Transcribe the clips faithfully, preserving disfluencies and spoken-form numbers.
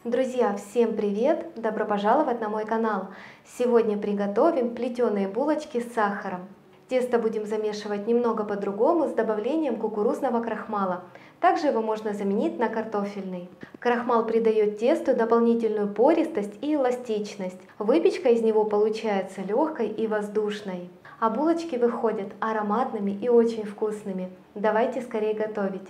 Друзья, всем привет! Добро пожаловать на мой канал! Сегодня приготовим плетеные булочки с сахаром. Тесто будем замешивать немного по-другому, с добавлением кукурузного крахмала. Также его можно заменить на картофельный. Крахмал придает тесту дополнительную пористость и эластичность. Выпечка из него получается легкой и воздушной. А булочки выходят ароматными и очень вкусными. Давайте скорее готовить.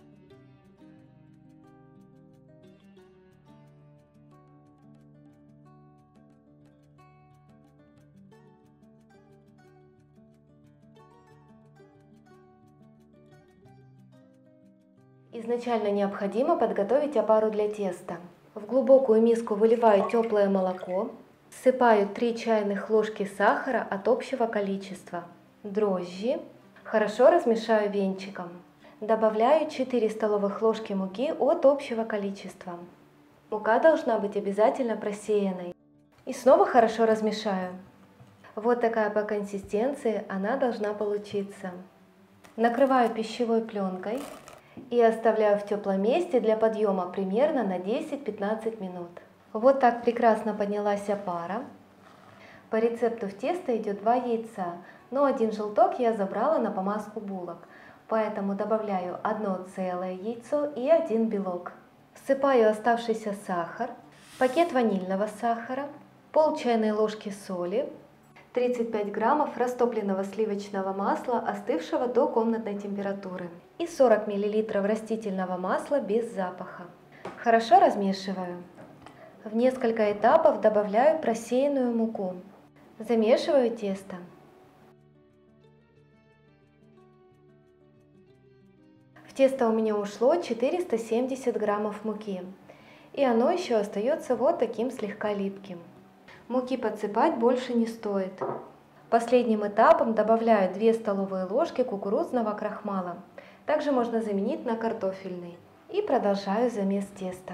Изначально необходимо подготовить опару для теста. В глубокую миску выливаю теплое молоко, всыпаю три чайных ложки сахара от общего количества, дрожжи, хорошо размешаю венчиком. Добавляю четыре столовых ложки муки от общего количества. Мука должна быть обязательно просеянной. И снова хорошо размешаю. Вот такая по консистенции она должна получиться. Накрываю пищевой пленкой и оставляю в теплом месте для подъема примерно на десять-пятнадцать минут. Вот так прекрасно поднялась опара. По рецепту в тесто идет два яйца, но один желток я забрала на помазку булок, поэтому добавляю одно целое яйцо и один белок. Всыпаю оставшийся сахар, пакет ванильного сахара, пол чайной ложки соли, тридцать пять граммов растопленного сливочного масла, остывшего до комнатной температуры, и сорок миллилитров растительного масла без запаха. Хорошо размешиваю. В несколько этапов добавляю просеянную муку. Замешиваю тесто. В тесто у меня ушло четыреста семьдесят граммов муки, и оно еще остается вот таким слегка липким. Муки подсыпать больше не стоит. Последним этапом добавляю две столовые ложки кукурузного крахмала. Также можно заменить на картофельный. И продолжаю замес теста.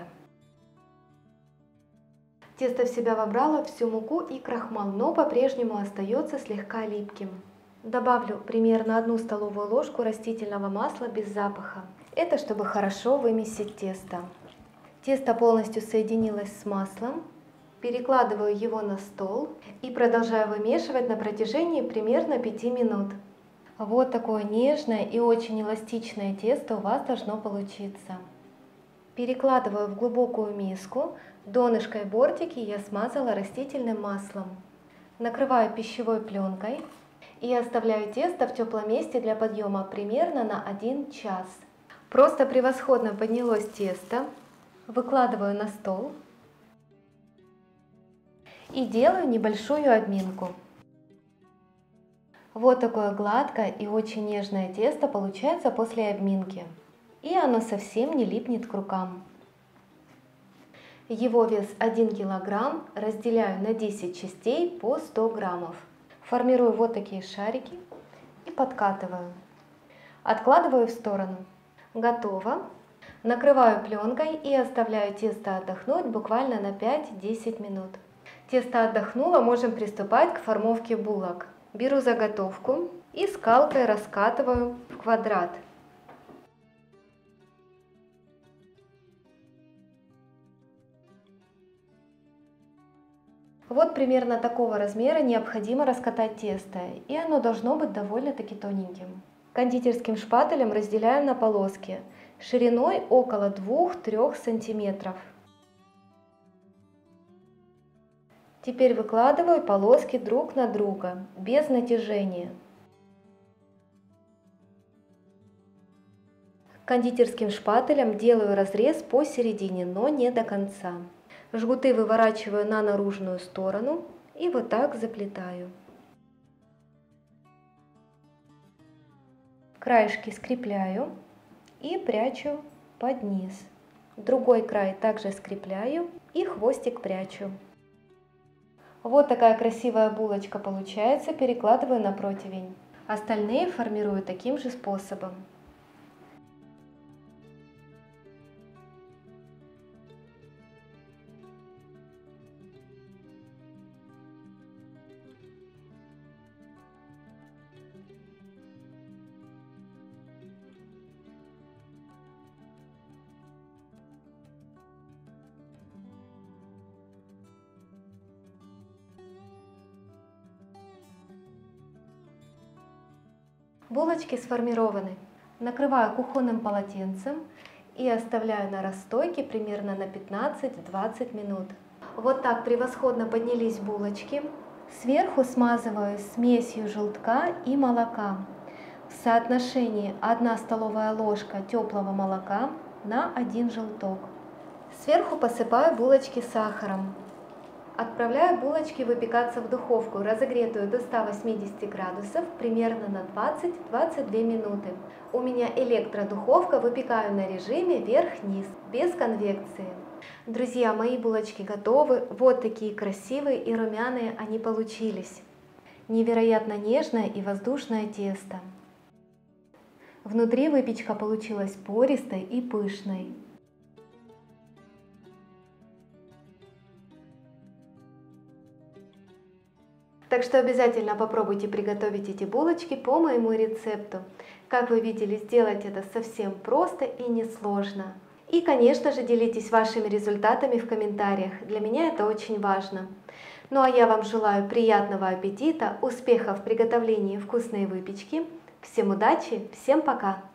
Тесто в себя вобрало всю муку и крахмал, но по-прежнему остается слегка липким. Добавлю примерно одну столовую ложку растительного масла без запаха. Это чтобы хорошо вымесить тесто. Тесто полностью соединилось с маслом. Перекладываю его на стол и продолжаю вымешивать на протяжении примерно пяти минут. Вот такое нежное и очень эластичное тесто у вас должно получиться. Перекладываю в глубокую миску. Донышко и бортики я смазала растительным маслом. Накрываю пищевой пленкой и оставляю тесто в теплом месте для подъема примерно на один час. Просто превосходно поднялось тесто. Выкладываю на стол и делаю небольшую обминку. Вот такое гладкое и очень нежное тесто получается после обминки. И оно совсем не липнет к рукам. Его вес один килограмм, разделяю на десять частей по сто граммов. Формирую вот такие шарики и подкатываю. Откладываю в сторону. Готово. Накрываю пленкой и оставляю тесто отдохнуть буквально на пять-десять минут. Тесто отдохнуло, можем приступать к формовке булок. Беру заготовку и скалкой раскатываю в квадрат. Вот примерно такого размера необходимо раскатать тесто, и оно должно быть довольно-таки тоненьким. Кондитерским шпателем разделяю на полоски шириной около двух-трёх сантиметров. Теперь выкладываю полоски друг на друга, без натяжения. Кондитерским шпателем делаю разрез посередине, но не до конца. Жгуты выворачиваю на наружную сторону и вот так заплетаю. Краешки скрепляю и прячу под низ. Другой край также скрепляю и хвостик прячу. Вот такая красивая булочка получается, перекладываю на противень. Остальные формирую таким же способом. Булочки сформированы. Накрываю кухонным полотенцем и оставляю на расстойке примерно на пятнадцать-двадцать минут. Вот так превосходно поднялись булочки. Сверху смазываю смесью желтка и молока в соотношении одна столовая ложка теплого молока на один желток. Сверху посыпаю булочки сахаром. Отправляю булочки выпекаться в духовку, разогретую до ста восьмидесяти градусов, примерно на двадцать-двадцать две минуты. У меня электродуховка, выпекаю на режиме вверх-вниз, без конвекции. Друзья, мои булочки готовы. Вот такие красивые и румяные они получились. Невероятно нежное и воздушное тесто. Внутри выпечка получилась пористой и пышной. Так что обязательно попробуйте приготовить эти булочки по моему рецепту. Как вы видели, сделать это совсем просто и несложно. И, конечно же, делитесь вашими результатами в комментариях. Для меня это очень важно. Ну а я вам желаю приятного аппетита, успехов в приготовлении вкусной выпечки. Всем удачи, всем пока!